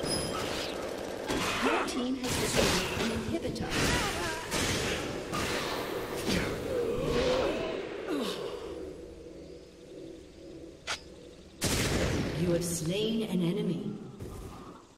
Your team has destroyed an inhibitor. You have slain an enemy.